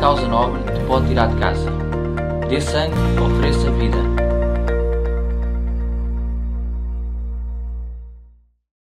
causa nobre te pode tirar de casa. Dê sangue, ofereça vida.